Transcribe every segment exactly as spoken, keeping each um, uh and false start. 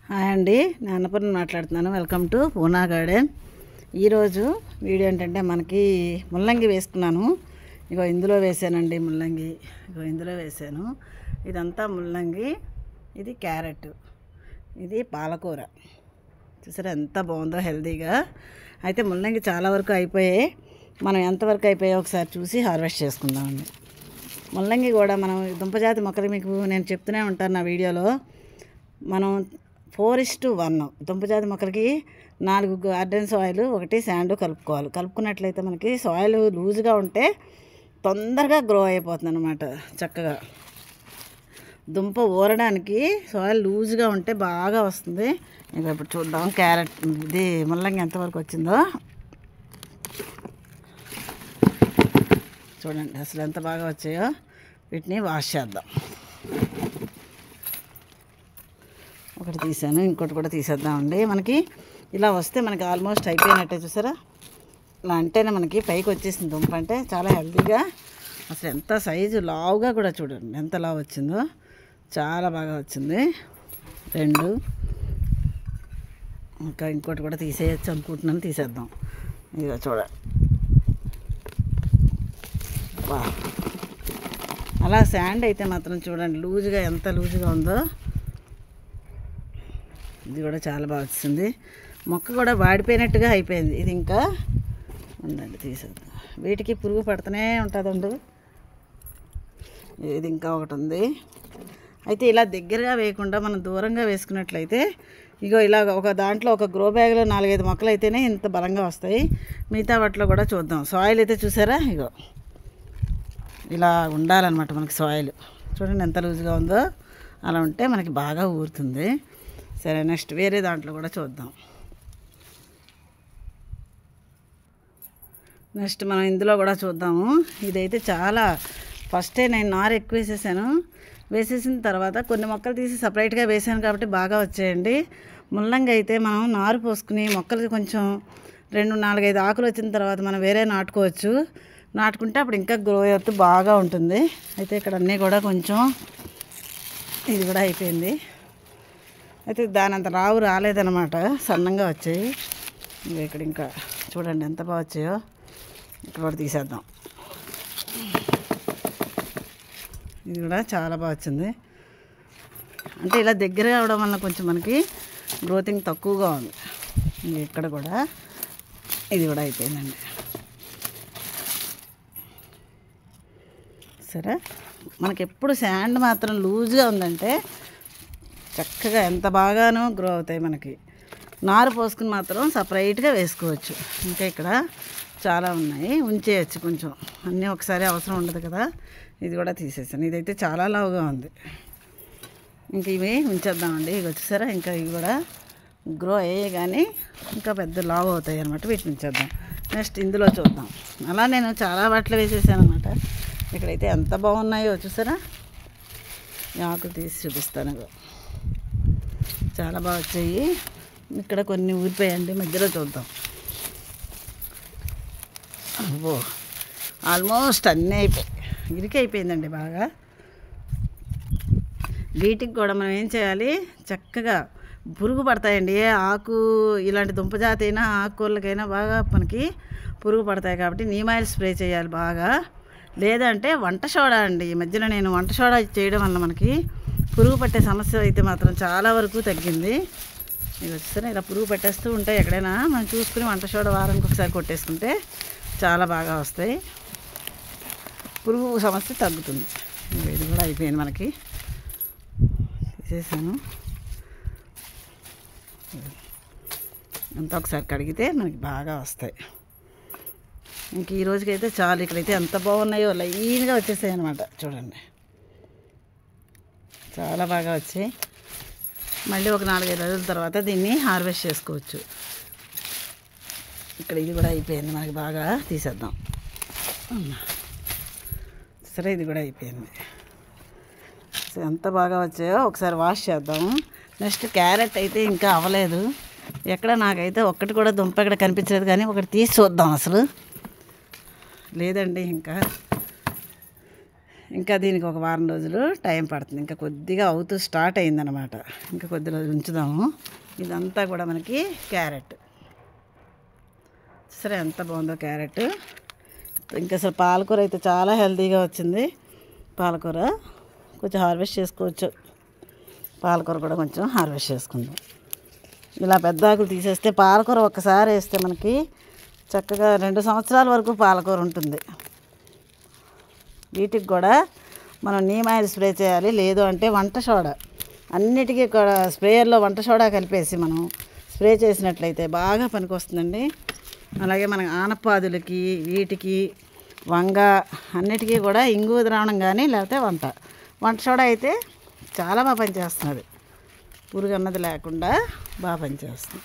Hi అండి, నేను అన్నపూర్ణ మాట్లాడుతున్నాను. Welcome to Poona garden. ఈరోజు వీడియో ఏంటంటే మనకి ముల్లంగి వేసుకున్నాను. ఇగో ఇందులో వేసానండి ముల్లంగి. ఇగో ఇందులో వేసాను. ఇదంతా ముల్లంగి, ఇది క్యారెట్, ఇది పాలకూర. చూసారా ఎంత బాగుందో హెల్తీగా. అయితే ముల్లంగి చాలా వరకు అయిపోయాయి. మనం ఎంతవరకు అయిపోయాయో ఒకసారి చూసి హార్వెస్ట్ చేసుకుందామండి. ముల్లంగి కూడా మనం దుంపజాతి మొక్కలు మీకు నేను చెప్తూనే ఉంటాను నా వీడియోలో. మనం ఫోర్ ఇస్ టు వన్ దుంపజాతి మొక్కలకి నాలుగు గార్డెన్ సాయిల్, ఒకటి శాండ్ కలుపుకోవాలి. కలుపుకున్నట్లయితే మనకి సాయిల్ లూజ్గా ఉంటే తొందరగా గ్రో అయిపోతుంది అనమాట. చక్కగా దుంప ఊరడానికి సాయిల్ లూజ్గా ఉంటే బాగా వస్తుంది. ఇంకా ఇప్పుడు చూద్దాం క్యారెట్ ఇది ముల్లంగి ఎంతవరకు వచ్చిందో. చూడండి అసలు ఎంత బాగా వచ్చాయో. వీటిని వాష్ చేద్దాం. ఒకటి తీసాను, ఇంకోటి కూడా తీసేద్దామండి. మనకి ఇలా వస్తే మనకి ఆల్మోస్ట్ అయిపోయినట్టే. చూసారా, ఇలా అంటేనే మనకి పైకి వచ్చేసింది దుంప. అంటే చాలా హెల్తీగా, అసలు ఎంత సైజు లావుగా కూడా చూడండి ఎంత లావు వచ్చిందో. చాలా బాగా వచ్చింది. రెండు ఇంకా ఇంకోటి కూడా తీసేయచ్చు అనుకుంటున్నాను. తీసేద్దాం. ఇదిగో చూడండి. వా అలా శాండ్ అయితే మాత్రం చూడండి లూజుగా ఎంత లూజుగా ఉందో. ఇది కూడా చాలా బాగా వచ్చింది. మొక్క కూడా వాడిపోయినట్టుగా అయిపోయింది. ఇది ఇంకా ఉందండి, తీసేద్దాం. వీటికి పురుగు పడుతూనే ఉంటుందండి. ఇది ఇంకా ఒకటి ఉంది. అయితే ఇలా దగ్గరగా వేయకుండా మనం దూరంగా వేసుకున్నట్లయితే ఇగో ఇలా ఒక దాంట్లో ఒక గ్రో బ్యాగ్లో నాలుగైదు మొక్కలు అయితేనే ఇంత బలంగా వస్తాయి. మిగతా వాటిలో కూడా చూద్దాం. సాయిల్ అయితే చూసారా, ఇగో ఇలా ఉండాలన్నమాట మనకి సాయిల్. చూడండి ఎంత లూజ్గా ఉందో. అలా ఉంటే మనకి బాగా ఊరుతుంది. సరే, నెక్స్ట్ వేరే దాంట్లో కూడా చూద్దాం. నెక్స్ట్ మనం ఇందులో కూడా చూద్దాము. ఇదైతే చాలా ఫస్టే నేను నారు ఎక్కువ వేసేసాను. వేసేసిన తర్వాత కొన్ని మొక్కలు తీసి సపరేట్గా వేసాను కాబట్టి బాగా వచ్చాయండి. ముల్లంగి అయితే మనం నారు పోసుకుని మొక్కలకి కొంచెం రెండు నాలుగైదు ఆకులు వచ్చిన తర్వాత మనం వేరే నాటుకోవచ్చు. నాటుకుంటే అప్పుడు ఇంకా గ్రో అవుతూ బాగా ఉంటుంది. అయితే ఇక్కడ అన్నీ కూడా కొంచెం ఇది కూడా అయిపోయింది. అయితే దాని అంత రావు రాలేదన్నమాట, సన్నంగా వచ్చాయి. ఇక్కడ ఇంకా చూడండి ఎంత బాగా వచ్చాయో. ఇక్కడ కూడా తీసేద్దాం. ఇది కూడా చాలా బాగా వచ్చింది. అంటే ఇలా దగ్గర అవడం వల్ల కొంచెం మనకి గ్రోతింగ్ తక్కువగా ఉంది. ఇక్కడ కూడా ఇది కూడా అయిపోయిందండి. సరే, మనకి ఎప్పుడు శాండ్ మాత్రం లూజ్గా ఉందంటే చక్కగా ఎంత బాగానో గ్రో అవుతాయి. మనకి నారు పోసుకుని మాత్రం సపరేట్గా వేసుకోవచ్చు. ఇంకా ఇక్కడ చాలా ఉన్నాయి, ఉంచేయచ్చు. కొంచెం అన్నీ ఒకసారి అవసరం ఉండదు కదా. ఇది కూడా తీసేసాను. ఇదైతే చాలా లావుగా ఉంది. ఇంక ఇవి ఉంచేద్దామండి. ఇవి వచ్చేసారా, ఇంకా ఇవి కూడా గ్రో అయ్యాయి కానీ ఇంకా పెద్ద లావు అవుతాయి అనమాట. వీటిని ఉంచేద్దాం. నెక్స్ట్ ఇందులో చూద్దాం. అలా నేను చాలా వాటిలో వేసేసాను అనమాట. ఇక్కడైతే ఎంత బాగున్నాయో చూసారా. ఆకులు తీసి చూపిస్తాను. చాలా బాగా వచ్చాయి. ఇక్కడ కొన్ని ఊరిపోయాయండి, మధ్యలో చూద్దాం. అబ్బో, ఆల్మోస్ట్ అన్నీ అయిపోయి ఇరికి అయిపోయిందండి బాగా. వీటికి కూడా మనం ఏం చేయాలి, చక్కగా పురుగు పడతాయండి. ఏ ఆకు ఇలాంటి దుంపజాతి అయినా ఆకుకూరలకైనా బాగా మనకి పురుగు పడతాయి కాబట్టి నీమ్ ఆయిల్ స్ప్రే చేయాలి బాగా. లేదంటే వంట సోడా అండి. ఈ మధ్యన నేను వంట సోడా చేయడం వల్ల మనకి పురుగు పట్టే సమస్య అయితే మాత్రం చాలా వరకు తగ్గింది. ఇది వచ్చేసరి ఇలా పురుగు పట్టేస్తూ ఉంటాయి. ఎక్కడైనా మనం చూసుకుని వంట సోడా వారానికి ఒకసారి కొట్టేసుకుంటే చాలా బాగా వస్తాయి. పురుగు సమస్య తగ్గుతుంది. ఇది కూడా అయిపోయింది మనకి. తీసేసాను. అంతా ఒకసారి కడిగితే మనకి బాగా వస్తాయి. ఇంక ఈ రోజుకైతే చాలు. ఇక్కడైతే ఎంత బాగున్నాయో, లైన్గా వచ్చేసాయి అన్నమాట. చూడండి చాలా బాగా వచ్చాయి. మళ్ళీ ఒక నాలుగైదు రోజుల తర్వాత దీన్ని హార్వెస్ట్ చేసుకోవచ్చు. ఇక్కడ ఇది కూడా అయిపోయింది మనకి బాగా. తీసేద్దాం. సరే, ఇది కూడా అయిపోయింది. సో ఎంత బాగా వచ్చాయో ఒకసారి వాష్ చేద్దాము. నెక్స్ట్ క్యారెట్ అయితే ఇంకా అవ్వలేదు. ఎక్కడ నాకైతే ఒక్కటి కూడా దుంప ఇక్కడ కనిపించలేదు, కానీ ఒకటి తీసి చూద్దాం. అసలు లేదండి ఇంకా. ఇంకా దీనికి ఒక వారం రోజులు టైం పడుతుంది. ఇంకా కొద్దిగా అవుతూ స్టార్ట్ అయిందనమాట. ఇంకా కొద్ది రోజులు ఉంచుదాము. ఇదంతా కూడా మనకి క్యారెట్. సరే ఎంత బాగుందో క్యారెట్. ఇంకా అసలు పాలకూర అయితే చాలా హెల్తీగా వచ్చింది. పాలకూర కొంచెం హార్వెస్ట్ చేసుకోవచ్చు. పాలకూర కూడా కొంచెం హార్వెస్ట్ చేసుకుందాం. ఇలా పెద్ద ఆకులు తీసేస్తే పాలకూర ఒక్కసారి వేస్తే మనకి చక్కగా రెండు సంవత్సరాల వరకు పాలకూర ఉంటుంది. వీటికి కూడా మనం నీమ్ ఆయిల్ స్ప్రే చేయాలి. లేదు అంటే వంట సోడా, అన్నిటికీ కూడా స్ప్రేయర్లో వంట సోడా కలిపేసి మనం స్ప్రే చేసినట్లయితే బాగా పనికొస్తుందండి. అలాగే మన ఆనపాదులకి, వీటికి, వంగ అన్నిటికీ కూడా ఇంగు ద్రావణం కానీ లేకపోతే వంట వంట సోడా అయితే చాలా బాగా పనిచేస్తున్నది. పురుగు అన్నది లేకుండా బాగా పనిచేస్తుంది.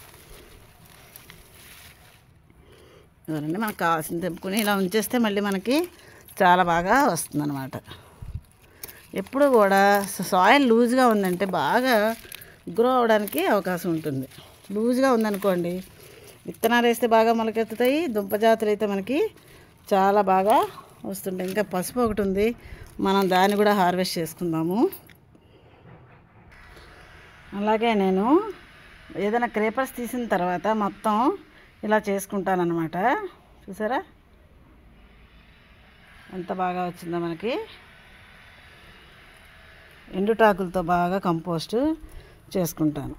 ఇవన్నీ మనకు కావాల్సింది తెంపుకుని ఇలా ఉంచేస్తే మళ్ళీ మనకి చాలా బాగా వస్తుందన్నమాట. ఎప్పుడు కూడా సాయిల్ లూజ్గా ఉందంటే బాగా గ్రో అవడానికి అవకాశం ఉంటుంది. లూజ్గా ఉందనుకోండి, విత్తనాలు వేస్తే బాగా మొలకెత్తుతాయి. దుంప జాతులు అయితే మనకి చాలా బాగా వస్తుంటాయి. ఇంకా పసుపు ఒకటి ఉంది, మనం దాన్ని కూడా హార్వెస్ట్ చేసుకుందాము. అలాగే నేను ఏదైనా క్రేపర్స్ తీసిన తర్వాత మొత్తం ఇలా చేసుకుంటానన్నమాట. చూసారా ఎంత బాగా వచ్చిందో మనకి. ఎండుటాకులతో బాగా కంపోస్ట్ చేసుకుంటాను.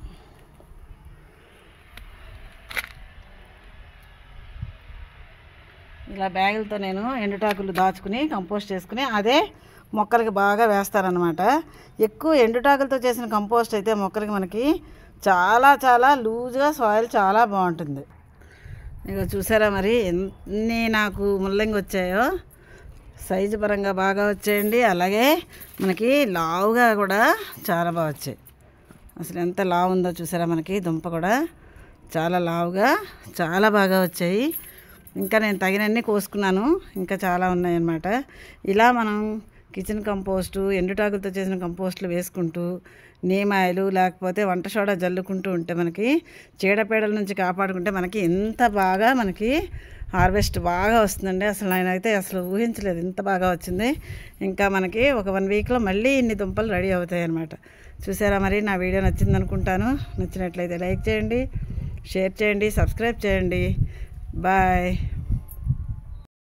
ఇలా బ్యాగులతో నేను ఎండుటాకులు దాచుకుని కంపోస్ట్ చేసుకుని అదే మొక్కలకి బాగా వేస్తారనమాట. ఎక్కువ ఎండుటాకులతో చేసిన కంపోస్ట్ అయితే మొక్కలకి మనకి చాలా చాలా లూజ్గా సాయిల్ చాలా బాగుంటుంది. ఇక చూసారా మరి ఎన్ని నాకు ముల్లంగి వచ్చాయో. సైజు పరంగా బాగా వచ్చాయండి. అలాగే మనకి లావుగా కూడా చాలా బాగా వచ్చాయి. అసలు ఎంత లావు ఉందో చూసారా, మనకి దుంప కూడా చాలా లావుగా చాలా బాగా వచ్చాయి. ఇంకా నేను తగినన్ని కోసుకున్నాను, ఇంకా చాలా ఉన్నాయన్నమాట. ఇలా మనం కిచెన్ కంపోస్టు, ఎండుటాకులతో చేసిన కంపోస్టులు వేసుకుంటూ నీమ్ ఆయిల్ లేకపోతే వంట సోడా జల్లుకుంటూ ఉంటే మనకి చీడపీడల నుంచి కాపాడుకుంటే మనకి ఎంత బాగా మనకి హార్వెస్ట్ బాగా వస్తుందండి. అసలు నేనైతే అసలు ఊహించలేదు ఇంత బాగా వచ్చింది. ఇంకా మనకి ఒక వన్ వీక్లో మళ్ళీ ఇన్ని దుంపలు రెడీ అవుతాయి అన్నమాట. చూసారా మరి, నా వీడియో నచ్చింది అనుకుంటాను. నచ్చినట్లయితే లైక్ చేయండి, షేర్ చేయండి, సబ్స్క్రైబ్ చేయండి. బాయ్.